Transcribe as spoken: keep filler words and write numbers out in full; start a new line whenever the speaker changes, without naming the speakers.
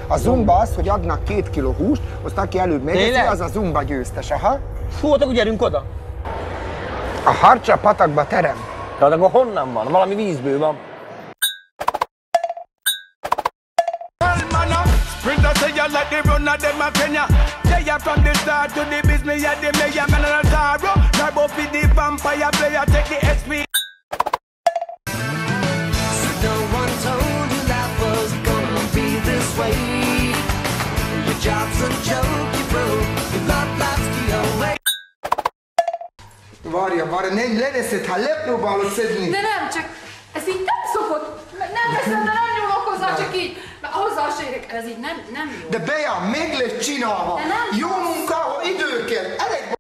A zumba az, hogy adnak két kiló húst, azt aki előbb megeszi, az a zumba győztes, aha.
Fú, akkor gyerünk oda.
A Harcsa patakba terem.
De akkor honnan van? Valami vízből van.
Várja, várja, ne leveszed, ha lepróbálod szedni.
De nem, csak ez így nem szokott. Nem veszem, de nem nyúlok hozzá, csak így. Hozzá se érek, ez így nem, nem jó.
De Bea, meg lesz csinálva. Jó munka, idő kell. Elég